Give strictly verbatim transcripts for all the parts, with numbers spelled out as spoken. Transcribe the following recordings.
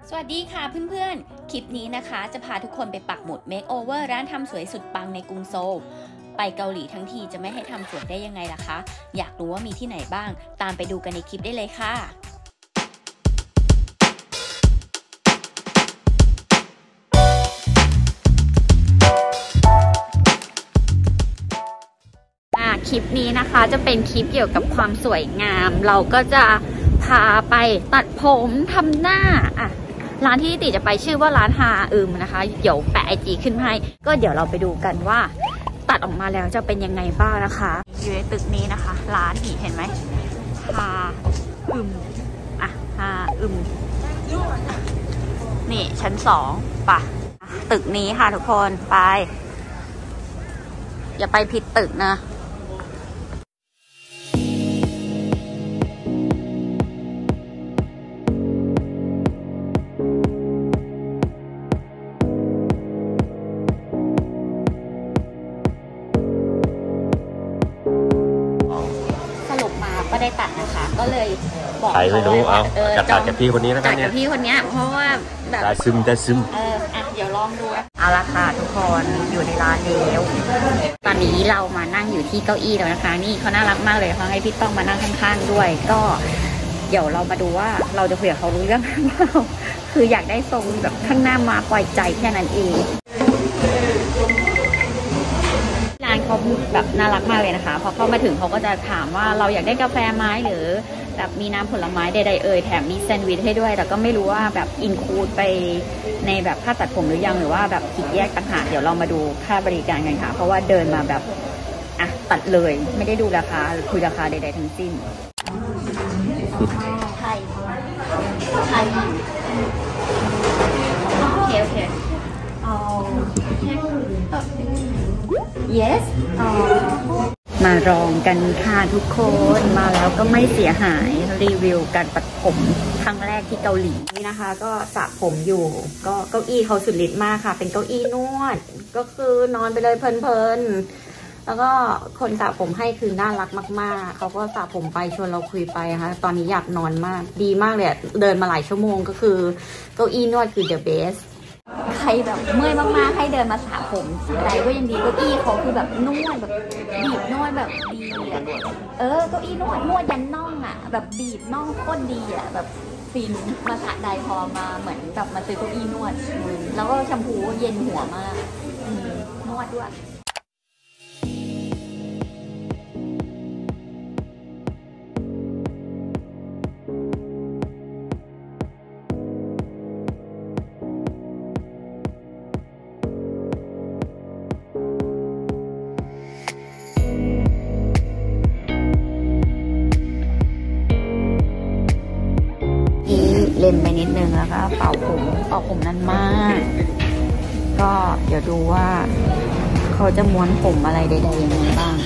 สวัสดีค่ะเพื่อนๆคลิปนี้นะคะจะพาทุกคนไปปักหมุดเมคโอเวอร์ร้านทำสวยสุดปังในกรุงโซลไปเกาหลีทั้งทีจะไม่ให้ทำสวยได้ยังไงล่ะคะอยากรู้ว่ามีที่ไหนบ้างตามไปดูกันในคลิปได้เลยค่ะคลิปนี้นะคะจะเป็นคลิปเกี่ยวกับความสวยงามเราก็จะพาไปตัดผมทำหน้าอ่ะร้านที่ติจะไปชื่อว่าร้านฮาอึมนะคะเดี๋ยวแปะไอจีขึ้นให้ก็เดี๋ยวเราไปดูกันว่าตัดออกมาแล้วจะเป็นยังไงบ้างนะคะอยู่ในตึกนี้นะคะร้านนี่เห็นไหมฮาอึมอ่ะฮาอึมนี่ชั้นสองป่ะตึกนี้ค่ะทุกคนไปอย่าไปผิดตึกนะก็ได้ตัดนะคะก็เลยบอกเขาไม่รู้เอาจัดตัดกับพี่คนนี้นะครับเนี่ยจัดกับพี่คนนี้เพราะว่าแบบได้ซึมได้ซึมเอออ่ะเดี๋ยวลองดูเอาละค่ะทุกคนอยู่ในร้านแล้วตอนนี้เรามานั่งอยู่ที่เก้าอี้แล้วนะคะนี่เขาน่ารักมากเลยเขาให้พี่ต้องมานั่งข้างๆด้วยก็เดี๋ยวเรามาดูว่าเราจะคุยกับเขารู้เรื่องหรือเปล่าคืออยากได้ทรงแบบข้างหน้ามาปล่อยใจแค่นั้นเองร้านเขาแบบน่ารักมากเลยนะคะพอเข้ามาถึงเขาก็จะถามว่าเราอยากได้กาแฟไหมหรือแบบมีน้ำผลไม้ใดๆเอ่ยแถมมีแซนด์วิชให้ด้วยแต่ก็ไม่รู้ว่าแบบอินคลูดไปในแบบค่าตัดผมหรือยังหรือว่าแบบคิดแยกต่างหากเดี๋ยวเรามาดูค่าบริการกันค่ะเพราะว่าเดินมาแบบอ่ะตัดเลยไม่ได้ดูราคาหรือคุยราคาใดๆทั้งสิ้นไทยไทยโอเคโอเคเอาyes มาลองกันค่ะทุกคนมาแล้วก็ไม่เสียหายรีวิวการตัดผมครั้งแรกที่เกาหลีนี่นะคะก็สระผมอยู่ก็เก้าอี้เขาสุดฤทธิ์มากค่ะเป็นเก้าอี้นวดก็คือนอนไปเลยเพลินๆแล้วก็คนสระผมให้คือน่ารักมากๆเขาก็สระผมไปชวนเราคุยไปนะคะตอนนี้อยากนอนมากดีมากเลยเดินมาหลายชั่วโมงก็คือเก้าอี้นวดคือ the bestใครแบบเมื่อยมากๆให้เดินมาสระผมอะไรก็ยังดีเก้าอี้เขาคือแบบนวดแบบบีบนวดแบบดีอ่ะเออเก้าอี้นวดนวดยันน่องอ่ะแบบบีบน่องโคตรดีอ่ะแบบฟินมาสระใดพอมาเหมือนแบบมาซื้อเก้าอี้นวดแล้วก็แชมพูเย็นหัวมากนวดด้วยเล่นไปนิดนึงแล้วก็เป่าผมเป่าผมนั่นมากก็เดี๋ยวดูว่าเขาจะม้วนผมอะไรใดๆยังไงบ้าง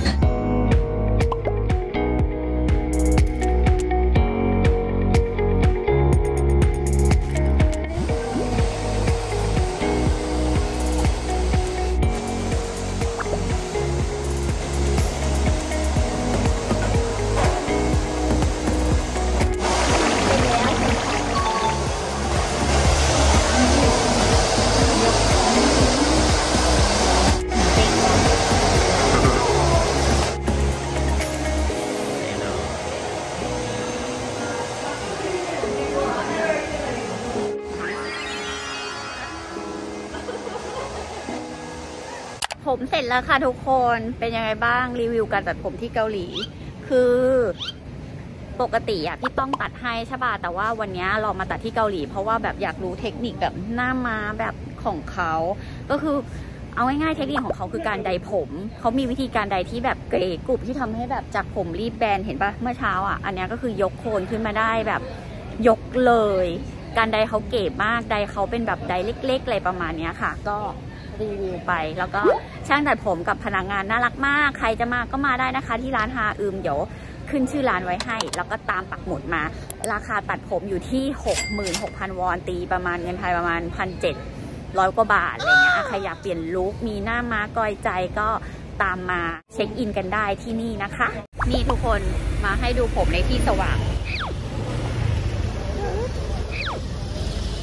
ผมเสร็จแล้วค่ะทุกคนเป็นยังไงบ้างรีวิวการตัดผมที่เกาหลีคือปกติอ่ะพี่ต้องตัดให้ใช่ป่ะแต่ว่าวันนี้เรามาตัดที่เกาหลีเพราะว่าแบบอยากรู้เทคนิคแบบหน้าม้าแบบของเขาก็คือเอาง่ายๆเทคนิคของเขาคือการไดผมเขามีวิธีการไดที่แบบเก๋กรุบที่ทำให้แบบจากผมรีบแบนเห็นป่ะเมื่อเช้าอ่ะอันนี้ก็คือยกโคนขึ้นมาได้แบบยกเลยการไดเขาเก๋มากไดเขาเป็นแบบไดเล็กๆอะไรประมาณนี้ค่ะก็รีวิวไปแล้วก็ช่างตัดผมกับพนักงานน่ารักมากใครจะมาก็มาได้นะคะที่ร้านฮาอึมเดี๋ยวขึ้นชื่อร้านไว้ให้แล้วก็ตามปักหมุดมาราคาตัดผมอยู่ที่ หกหมื่นหกพัน วอนตีประมาณเงินไทยประมาณ หนึ่งพันเจ็ดร้อย กว่าบาทอะไรเงี้ยใครอยากเปลี่ยนลุคมีหน้าม้ากอยใจก็ตามมาเช็คอินกันได้ที่นี่นะคะนี่ทุกคนมาให้ดูผมในที่สว่าง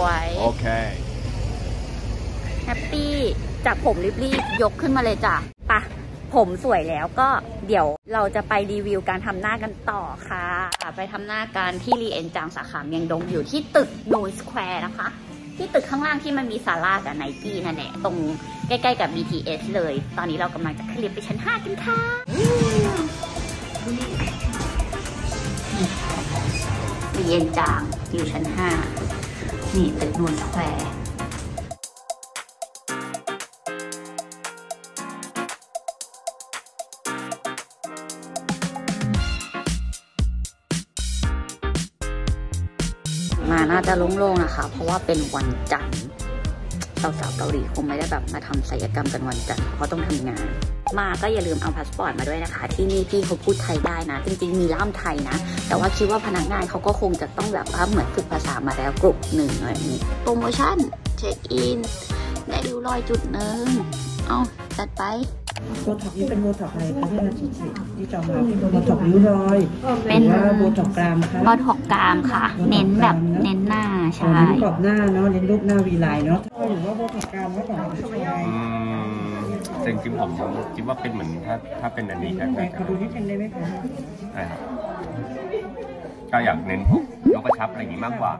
วยโอเคแฮปปี้จากผมรีบๆยกขึ้นมาเลยจ้ะปะผมสวยแล้วก็เดี๋ยวเราจะไปรีวิวการทำหน้ากันต่อค่ะไปทำหน้ากันที่รีเอ็นจางสาขาเมียงดงอยู่ที่ตึกนูนสแควร์นะคะที่ตึกข้างล่างที่มันมีศาลากับไนกี้นั่นแหละตรงใกล้ๆกับ บี ที เอส เลยตอนนี้เรากำลังจะขึ้นลิฟต์ไปชั้นห้ากันค่ะรีเอ็นจางอยู่ชั้นห้านี่ตึกนูนสแควร์มาน่าจะโล่งๆนะคะเพราะว่าเป็นวันจันทร์สาวๆเกาหลีคงไม่ได้แบบมาทำศัลยกรรมกันวันจันทร์เพราะต้องทำงานมาก็อย่าลืมเอาพาสปอร์ตมาด้วยนะคะที่นี่พี่เขาพูดไทยได้นะจริงๆมีล่ามไทยนะแต่ว่าคิดว่าพนักงานเขาก็คงจะต้องแบบว่าเหมือนฝึกภาษามาแล้วกลุ่มหนึ่งอะไรนี้โปรโมชั่นเช็คอินได้ริ้วรอยจุดหนึ่งเอาจัดไปโบท็อกนี่เป็นโบท็อกอะไรคะที่เราฉีดที่จอมาเป็นโบท็อกริ้วรอยเป็นโบท็อกกรามค่ะโบท็อกกรามค่ะเน้นแบบเน้นหน้าใช่เน้นกรอบหน้าเนาะเน้นรูปหน้าวีไลน์เนาะหรือว่าโบท็อกกรามว่าของผู้ชายจริงๆผมคิดว่าเป็นเหมือนถ้าถ้าเป็นอันนี้นะขอดูที่เป็นได้ไหมคะใช่ครับก็อยากเน้นพวกยกกระชับอะไรอย่างนี้มากกว่า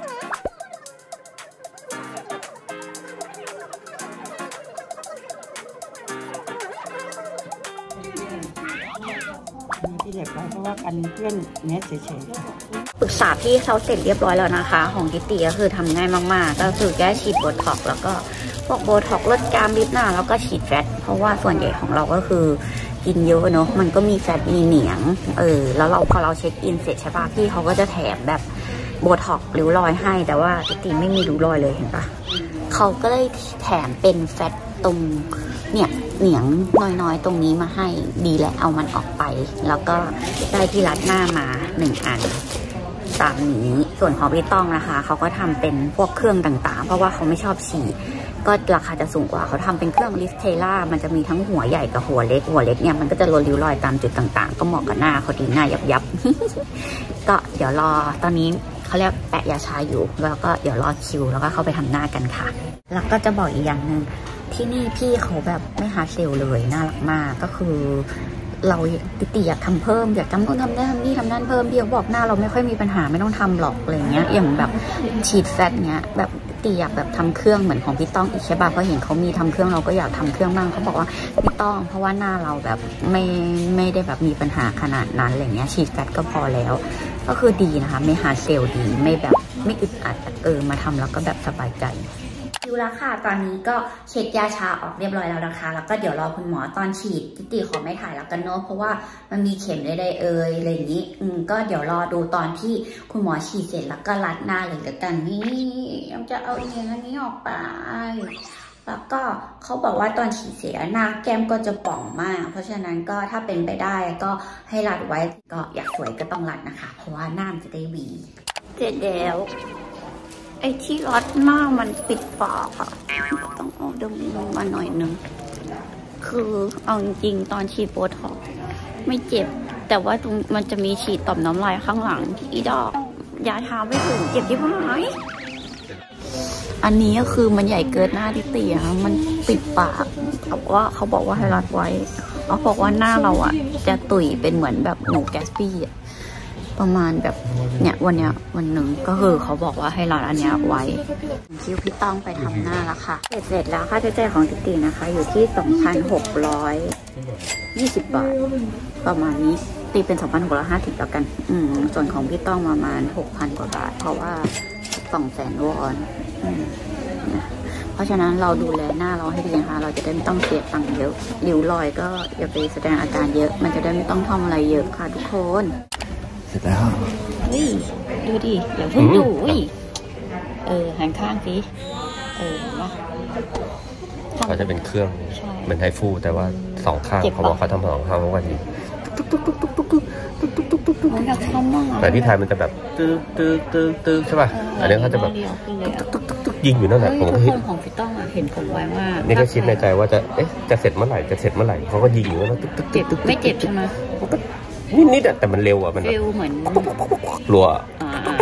ที่เด็กไว้เพราะว่ากันเพื่อนเน็ตเฉยๆปรึกษาพี่เขาเสร็จเรียบร้อยแล้วนะคะของกิตติก็คือทำง่ายมากๆก็คือแค่ฉีดโบท็อกแล้วก็พวกโบท็อกลดกรามลิปหน้าแล้วก็ฉีดแฟตเพราะว่าส่วนใหญ่ของเราก็คือกินเยอะเนาะมันก็มีแฟตมีเหนียงเออแล้วเราพอเราเช็คอินเสร็จใช่ป่ะพี่เขาก็จะแถมแบบโบท็อกริ้วรอยให้แต่ว่ากิตติไม่มีริ้วรอยเลยเห็นปะเขาก็เลยแถมเป็นแฟตตรงเนี่ยเหนียงน้อยๆตรงนี้มาให้ดีแหละเอามันออกไปแล้วก็ได้ที่รัดหน้ามาหนึ่งอันตามนี้ส่วนของพี่ต้องนะคะเขาก็ทำเป็นพวกเครื่องต่างๆเพราะว่าเขาไม่ชอบฉีดก็ราคาจะสูงกว่าเขาทำเป็นเครื่องลิฟเทล่ามันจะมีทั้งหัวใหญ่กับหัวเล็กหัวเล็กเนี่ยมันก็จะลดริ้วรอยตามจุดต่างๆก็เหมาะกับหน้าเขาดีหน้ายับยับ ก็เดี๋ยวรอตอนนี้เขาเรียกแปะยาชาอยู่แล้วก็เดี๋ยวรอคิวแล้วก็เข้าไปทำหน้ากันค่ะแล้วก็จะบอกอีกอย่างหนึ่งที่นี่พี่เขาแบบไม่ฮาร์ดเซลเลยน่ารักมากก็คือเราติดอยากทำเพิ่มอยากทำนู่นทำนี่ทำนี่ทำนั่นเพิ่มพี่เขาบอกหน้าเราไม่ค่อยมีปัญหาไม่ต้องทำหรอกอะไรเงี้ยอย่างแบบฉีดแฟตเนี้ยแบบติอยากแบบทำเครื่องเหมือนของพี่ต้องอีกใช่ป่ะเพราะเห็นเขามีทำเครื่องเราก็อยากทำเครื่องบ้างเขาบอกว่าพี่ต้องเพราะว่าหน้าเราแบบไม่ไม่ได้แบบมีปัญหาขนาดนั้นอะไรเงี้ยฉีดแฟตก็พอแล้วก็คือดีนะคะไม่ฮาร์ดเซลดีไม่แบบไม่อึดอัดเออมาทำแล้วก็แบบสบายใจคิวแล้วค่ะตอนนี้ก็เช็ดยาชาออกเรียบร้อยแล้วนะคะแล้วก็เดี๋ยวรอคุณหมอตอนฉีดติติขอไม่ถ่ายแล้วกันเนาะเพราะว่ามันมีเข็มใดๆเอ่ยอะไรอย่างนี้อืมก็เดี๋ยวรอดูตอนที่คุณหมอฉีดเสร็จแล้วก็รัดหน้าเลยละกันนี่ยังจะเอาอย่างอันนี้ออกไปแล้วก็เขาบอกว่าตอนฉีดเสร็จหน้าแก้มก็จะป่องมากเพราะฉะนั้นก็ถ้าเป็นไปได้ก็ให้รัดไว้ก็อยากสวยก็ต้องรัดนะคะเพราะว่าหน้ามันจะได้วีเสร็จแล้วไอ้ที่รัดหน้ามันปิดปากอะต้องเอาดมมาหน่อยนึงคือเอาจริงตอนฉีดโบท็อกซ์ไม่เจ็บแต่ว่าตรงมันจะมีฉีดต่อมน้ำลายข้างหลังที่ดอกยาทาไม่ถึงเจ็บที่หายอันนี้ก็คือมันใหญ่เกินหน้าที่เตียมันปิดปากเขาบอกว่าเขาบอกว่าให้รัดไว้เขาบอกว่าหน้าเราอะจะตุ๋ยเป็นเหมือนแบบหนูแกสปี้อะประมาณแบบเนี่ยวันเนี้ยวันหนึ่งก็คือเขาบอกว่าให้รัดอันเนี้ยไว้คิวพี่ต้องไปทำหน้าแล้วค่ะเสร็จเสร็จแล้วค่าใช้จ่ายของติตินะคะอยู่ที่ สองพันหกร้อยยี่สิบ บาทประมาณนี้ตีเป็น สองพันหกร้อยห้าสิบ แล้วกันอืมส่วนของพี่ต้องประมาณ หกพัน กว่าบาทเพราะว่า สองแสน วอนอืมเพราะฉะนั้นเราดูแลหน้าเราให้ดีนะคะเราจะได้ไม่ต้องเสียตังค์เยอะริ้วรอยก็อย่าไปแสดงอาการเยอะมันจะได้ไม่ต้องทำอะไรเยอะค่ะทุกคนเสร็จแล้วเฮ้ยดูดิอย่าเพิ่งดูเออหันข้างสิเออมาเขาจะเป็นเครื่องเหมือนไฮฟูแต่ว่าสองข้างเขาบอกเขาทำสองข้างเพราะว่าดีตุ๊กตุ๊กตุ๊กตุ๊กตุ๊กตุ๊กตุ๊กตุ๊กตุ๊กตุ๊กตุ๊กแต่ที่ไทยมันจะแบบตึ๊กตึ๊กตึ๊กตึ๊กใช่ป่ะอันนี้เขาจะแบบตุ๊กตุ๊กตุ๊กตุ๊กยิงอยู่นั่นแหละผมก็เห็นของพี่ต้องเห็นผมไว้ว่านี่ก็คิดในใจว่าจะเอ๊ะจะเสร็จเมื่อไหร่จะเสร็จเมื่อไหร่เขาก็ยิงอยู่แล้วตุ๊กตุ๊กเจ็บไม่เจ็บใช่ไหมนิดนิดแต่มันเร็วอ่ะมันเร็วเหมือนรัว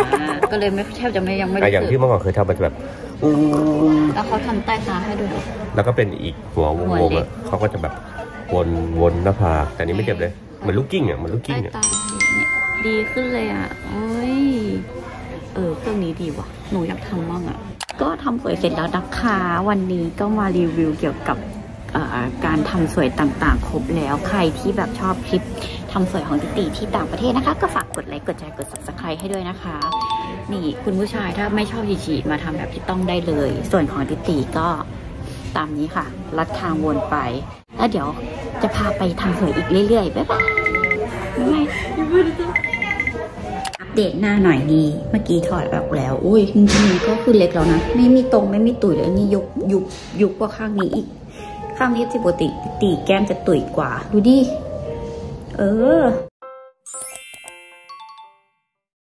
ก็เลยไม่แทบจะไม่ยังไม่อย่างที่เมื่อก่อนเคยทำมันจะแบบอู้แล้วเขาทำใต้ตาให้ด้วยแล้วก็เป็นอีกหัววงๆอ่ะเขาก็จะแบบวนวนหน้าผากแต่นี้ไม่เจ็บเลยเหมือนลูกกิ้งอ่ะเหมือนลูกกิ้งอ่ะดีขึ้นเลยอ่ะโอ้ยเออเครื่องนี้ดีว่ะหนูอยากทำบ้างอ่ะก็ทำสวยเสร็จแล้วนะคะวันนี้ก็มารีวิวเกี่ยวกับการทำสวยต่างๆครบแล้วใครที่แบบชอบคลิปทำสวยของติติที่ต่างประเทศนะคะก็ฝากกดไลค์กดแชร์กด ซับสไครบ์ ให้ด้วยนะคะนี่คุณผู้ชายถ้าไม่ชอบฉีดๆมาทำแบบที่ต้องได้เลยส่วนของติติก็ตามนี้ค่ะลัดทางวนไปแล้วเดี๋ยวจะพาไปทำสวยอีกเรื่อยๆบ๊ายบายอัปเดตหน้าหน่อยดีเมื่อกี้ถอดออกแล้วอุ้ยจริงๆก็คือเล็กแล้วนะไม่มีตรงไม่มีตุ่ยเลยนี่ยุบยุบยุบกว่าข้างนี้อีกข้างนี้ปกติตีแก้มจะตุ่ยกว่าดูดิเออ